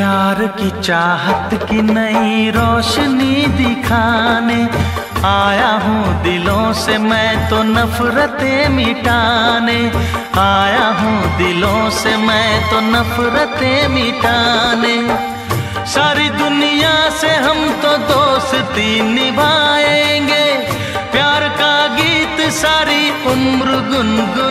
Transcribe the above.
प्यार की चाहत की नई रोशनी दिखाने आया हूँ दिलों से मैं तो नफरतें मिटाने। आया हूँ दिलों से मैं तो नफरतें मिटाने। सारी दुनिया से हम तो दोस्ती निभाएंगे, प्यार का गीत सारी उम्र गुनगुनाएंगे।